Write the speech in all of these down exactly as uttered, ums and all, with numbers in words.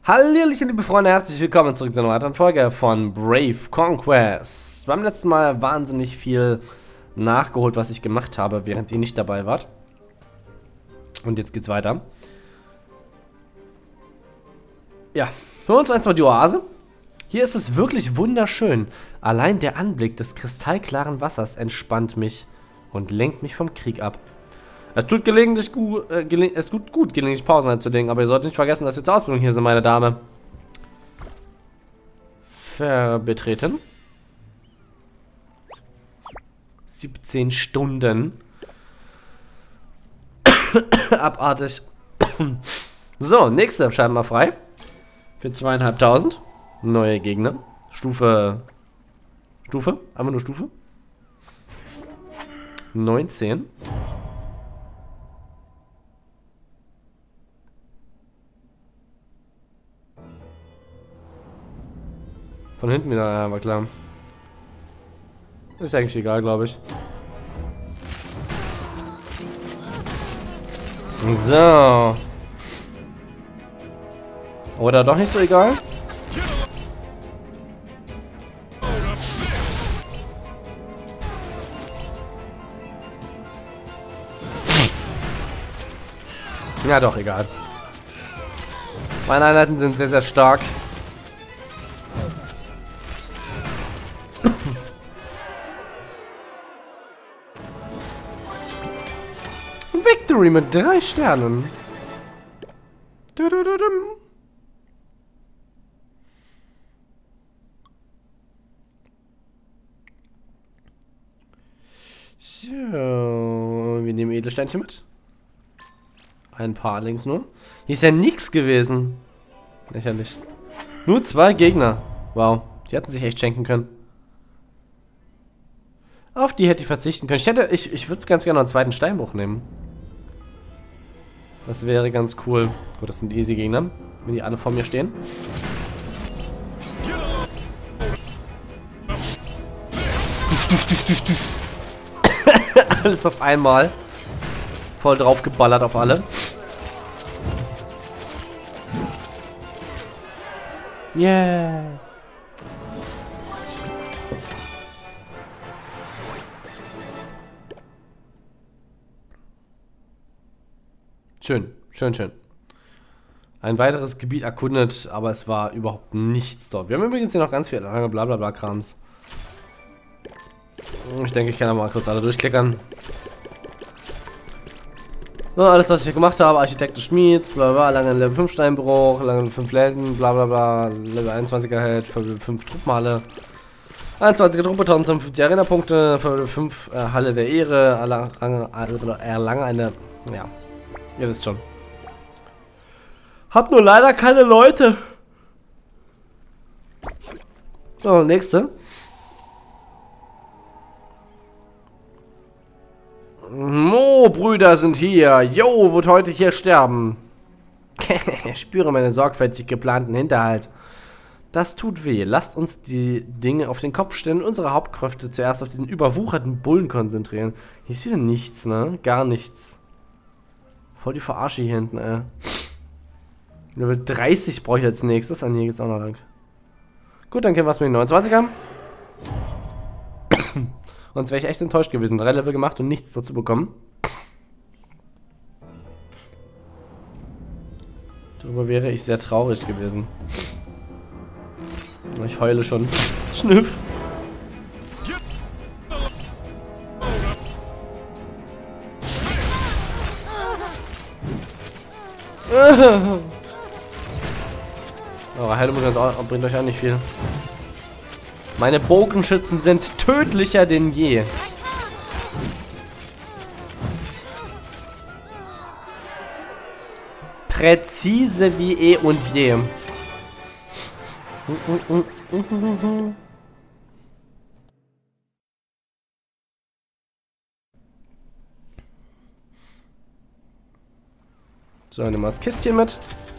Hallihallo, liebe Freunde, herzlich willkommen zurück zu einer weiteren Folge von Brave Conquest. Beim letzten Mal wahnsinnig viel nachgeholt, was ich gemacht habe, während ihr nicht dabei wart. Und jetzt geht's weiter. Ja, hören wir uns erstmal die Oase. Hier ist es wirklich wunderschön. Allein der Anblick des kristallklaren Wassers entspannt mich und lenkt mich vom Krieg ab. Es tut gelegentlich gut, äh, geleg es tut gut, gelegentlich Pausen einzulegen, aber ihr solltet nicht vergessen, dass wir zur Ausbildung hier sind, meine Dame. Verbetreten. siebzehn Stunden. Abartig. So, nächste scheinbar frei. Für zweieinhalbtausend. Neue Gegner. Stufe. Stufe? Einfach nur Stufe. neunzehn. Von hinten wieder, ja, war klar. Ist eigentlich egal, glaube ich. So. Oder doch nicht so egal? Ja, doch, egal. Meine Einheiten sind sehr, sehr stark. Victory mit drei Sternen. So, wir nehmen Edelsteinchen mit. Ein paar links nur. Hier ist ja nichts gewesen. Lächerlich. Nur zwei Gegner. Wow, die hätten sich echt schenken können. Auf die hätte ich verzichten können. Ich hätte, ich, ich würde ganz gerne noch einen zweiten Steinbruch nehmen. Das wäre ganz cool. Gut, das sind easy Gegner, wenn die alle vor mir stehen. Alles auf einmal. Voll drauf geballert auf alle. Yeah. Schön, schön, schön. Ein weiteres Gebiet erkundet, aber es war überhaupt nichts dort. Wir haben übrigens hier noch ganz viel lange Blablabla-Krams. Ich denke, ich kann aber mal kurz alle durchklickern. So, alles, was ich hier gemacht habe, Architekt des Schmieds, blablabla, lange Level fünf Steinbruch, lange Level fünf Läden, blablabla, Level einundzwanziger Held, für Level fünf Truppenhalle, einundzwanziger Truppe, tausendfünfundfünfzig Arena-Punkte, für Level fünf äh, Halle der Ehre, erlange eine, ja. Ihr wisst schon. Hab nur leider keine Leute. So, nächste. Mo-Brüder sind hier. Yo, wird heute hier sterben. Ich spüre meine sorgfältig geplanten Hinterhalt. Das tut weh. Lasst uns die Dinge auf den Kopf stellen und unsere Hauptkräfte zuerst auf diesen überwucherten Bullen konzentrieren. Hier ist wieder nichts, ne? Gar nichts. Voll die Verarsche hier hinten, ey. Level dreißig brauche ich als nächstes. An hier geht's auch noch lang. Gut, dann können wir es mit den neunundzwanzigern. Sonst wäre ich echt enttäuscht gewesen. Drei Level gemacht und nichts dazu bekommen. Darüber wäre ich sehr traurig gewesen. Ich heule schon. Schnüff. Eure Heilung bringt euch auch nicht viel. Meine Bogenschützen sind tödlicher denn je. Präzise wie eh und je. So, nehmen wir das Kistchen mit.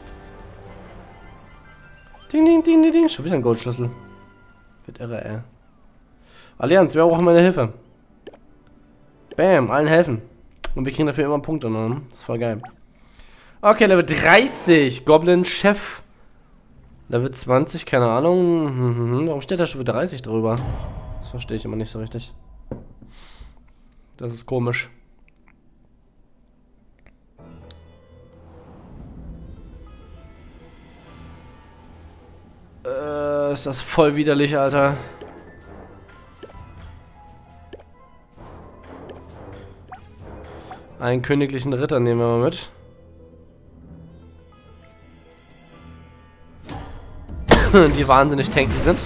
Ding, ding, ding, ding, ding. Schon wieder ein Goldschlüssel. Wird irre, ey. Allianz, wir brauchen meine Hilfe. Bam, allen helfen. Und wir kriegen dafür immer Punkte, ne? Das ist voll geil. Okay, Level dreißig. Goblin Chef. Level zwanzig, keine Ahnung. Hm, warum steht da schon wieder dreißig drüber? Das verstehe ich immer nicht so richtig. Das ist komisch. Äh, ist das voll widerlich, Alter. Einen königlichen Ritter nehmen wir mal mit. Die wahnsinnig tanky sind.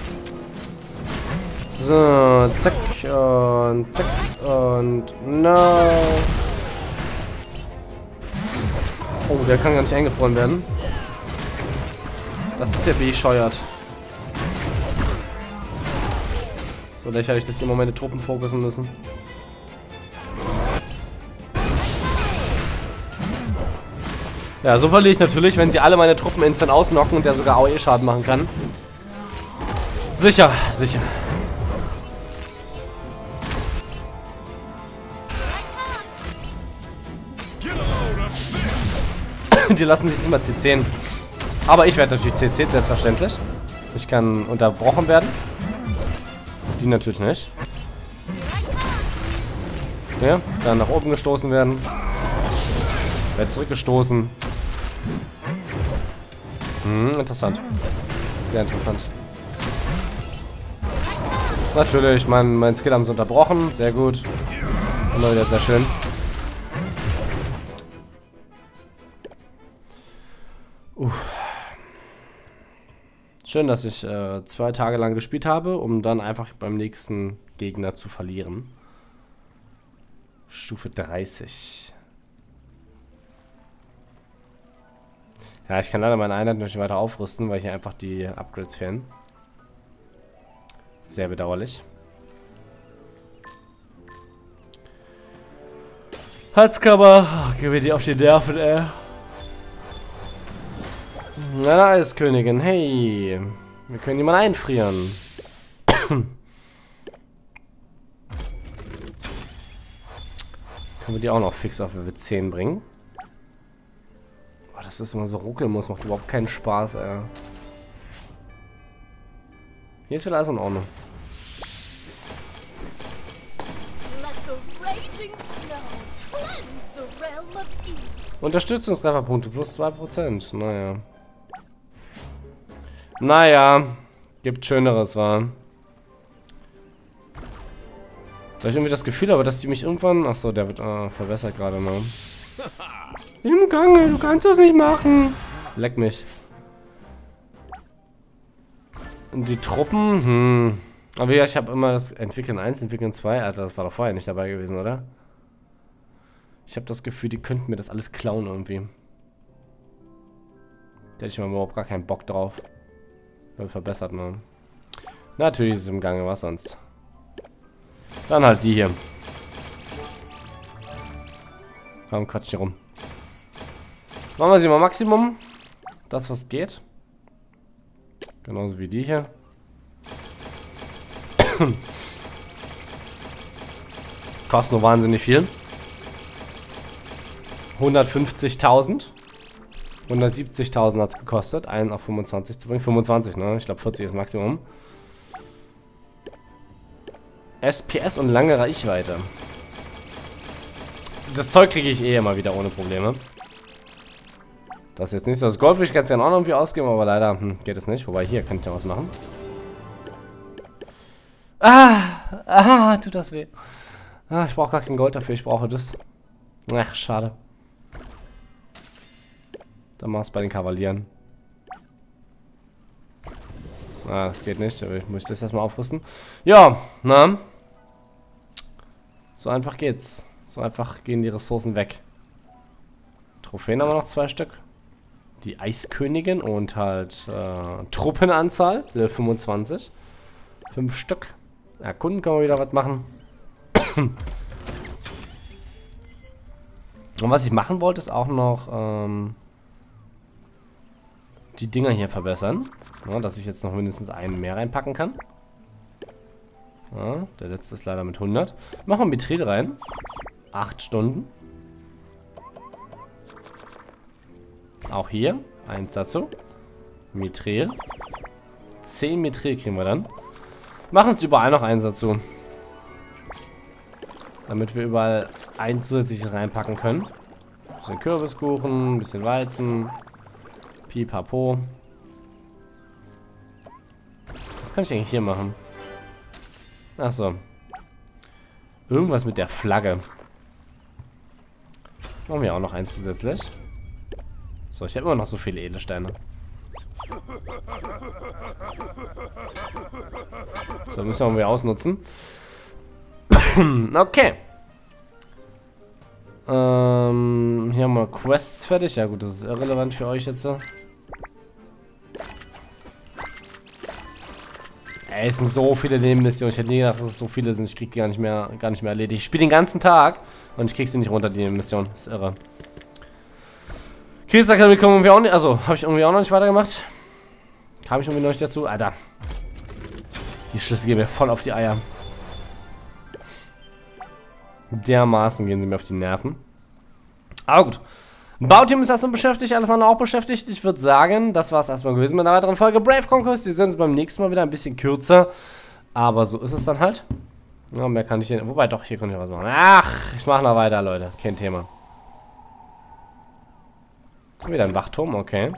So, zack und zack und no. Oh, der kann gar nicht eingefroren werden. Das ist ja bescheuert. So lächerlich, dass die immer meine Truppen fokussen müssen. Ja, so verliere ich natürlich, wenn sie alle meine Truppen instant ausnocken und der sogar A O E-Schaden machen kann. Sicher, sicher. Die lassen sich nicht mal C zehn. Aber ich werde natürlich C zehn, selbstverständlich. Ich kann unterbrochen werden. Die natürlich nicht. Ja, dann nach oben gestoßen werden. Werde zurückgestoßen. Hm, interessant. Sehr interessant. Natürlich, mein, mein Skill haben sie unterbrochen. Sehr gut. Immer wieder sehr schön. Uff. Schön, dass ich äh, zwei Tage lang gespielt habe, um dann einfach beim nächsten Gegner zu verlieren. Stufe dreißig. Ja, ich kann leider meine Einheit nicht weiter aufrüsten, weil hier einfach die Upgrades fehlen. Sehr bedauerlich. Halskammer. Ach, geh mir die auf die Nerven, ey. Na, da ist Königin. Hey. Wir können jemanden einfrieren. Können wir die auch noch fix auf Level zehn bringen? Boah, dass das immer so ruckeln muss, macht überhaupt keinen Spaß, ey. Hier ist wieder alles in Ordnung. Unterstützungstrefferpunkte plus zwei Prozent. Naja. Naja. Gibt Schöneres, war. Da ich irgendwie das Gefühl habe, dass die mich irgendwann... Achso, der wird äh, verbessert gerade mal. Im Gange, du kannst das nicht machen. Leck mich. Und die Truppen, hm. Aber ja, ich habe immer das Entwickeln eins, Entwickeln zwei. Alter, das war doch vorher nicht dabei gewesen, oder? Ich habe das Gefühl, die könnten mir das alles klauen irgendwie. Da hätte ich mal überhaupt gar keinen Bock drauf. Weil verbessert, man. Natürlich ist es im Gange, was sonst. Dann halt die hier. Warum quatsch hier rum? Machen wir sie mal Maximum. Das, was geht. Genauso wie die hier. Kostet nur wahnsinnig viel. hundertfünfzigtausend. hundertsiebzigtausend hat es gekostet, einen auf fünfundzwanzig zu bringen. fünfundzwanzig, ne? Ich glaube vierzig ist Maximum. S P S und lange Reichweite. Das Zeug kriege ich eh immer wieder ohne Probleme. Das ist jetzt nicht so. Das Gold will ich ganz gerne auch noch irgendwie ausgeben, aber leider hm, geht es nicht. Wobei, hier könnte ich ja was machen. Ah! Ah, tut das weh. Ah, ich brauche gar kein Gold dafür, ich brauche das. Ach, schade. Dann mach's bei den Kavalieren. Ah, das geht nicht. Ich muss das erstmal aufrüsten. Ja, na. So einfach geht's. So einfach gehen die Ressourcen weg. Trophäen haben wir noch zwei Stück. Die Eiskönigin und halt äh, Truppenanzahl. Level fünfundzwanzig. Fünf Stück. Erkunden können wir wieder was machen. Und was ich machen wollte, ist auch noch ähm, die Dinger hier verbessern. Ja, dass ich jetzt noch mindestens einen mehr reinpacken kann. Ja, der letzte ist leider mit hundert. Machen wir ein Betrieb rein. acht Stunden. Auch hier. Eins dazu. Mithril. zehn Mithril kriegen wir dann. Machen uns überall noch eins dazu. Damit wir überall ein zusätzliches reinpacken können. Ein bisschen Kürbiskuchen, ein bisschen Weizen. Pipapo. Was kann ich eigentlich hier machen? Achso. Irgendwas mit der Flagge. Machen wir auch noch eins zusätzlich. So, ich habe immer noch so viele Edelsteine. So, müssen wir irgendwie ausnutzen. Okay. Ähm, hier haben wir Quests fertig. Ja gut, das ist irrelevant für euch jetzt. Ey, es sind so viele Nebenmissionen. Ich hätte nie gedacht, dass es so viele sind. Ich krieg die gar nicht mehr, gar nicht mehr erledigt. Ich spiele den ganzen Tag und ich krieg sie nicht runter, die Mission. Das ist irre. Kriegsakademie kommen wir auch nicht. Also, habe ich irgendwie auch noch nicht weitergemacht. Kam ich irgendwie noch nicht dazu. Alter. Die Schlüssel gehen mir voll auf die Eier. Dermaßen gehen sie mir auf die Nerven. Aber gut. Bauteam ist erstmal beschäftigt, alles andere auch beschäftigt. Ich würde sagen, das war es erstmal gewesen mit einer weiteren Folge Brave Conquest. Wir sehen uns beim nächsten Mal wieder ein bisschen kürzer. Aber so ist es dann halt. Ja, mehr kann ich hier. Wobei, doch, hier kann ich was machen. Ach, ich mache noch weiter, Leute. Kein Thema. Wieder ein Wachturm, okay.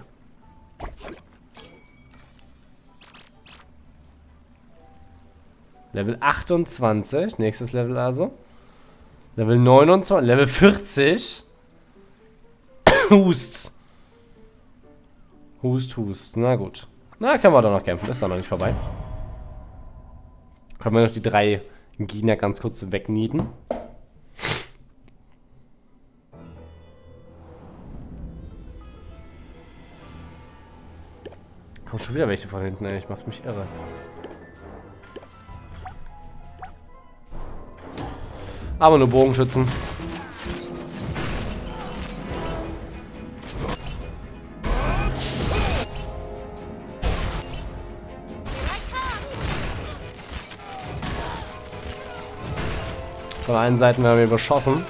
Level achtundzwanzig, nächstes Level also. Level neunundzwanzig, Level vierzig. Hust. Hust, Hust. Na gut. Na, können wir doch noch kämpfen. Ist doch noch nicht vorbei. Können wir noch die drei Gegner ganz kurz wegnieten. Kommt schon wieder welche von hinten, ey. Ich mach mich irre. Aber nur Bogenschützen. Von allen Seiten werden wir beschossen.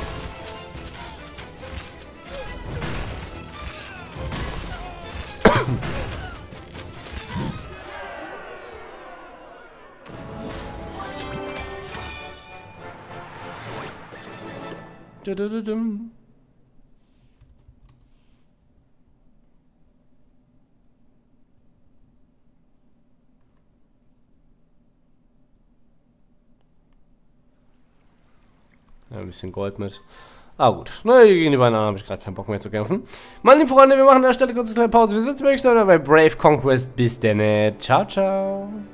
Ja, ein bisschen Gold mit. Ah gut. Na, gegen die beiden anderen habe ich gerade keinen Bock mehr zu kämpfen. Meine lieben Freunde, wir machen an der Stelle kurz eine kleine Pause. Wir sitzen nächstes Mal bei Brave Conquest. Bis dann. Ciao, ciao.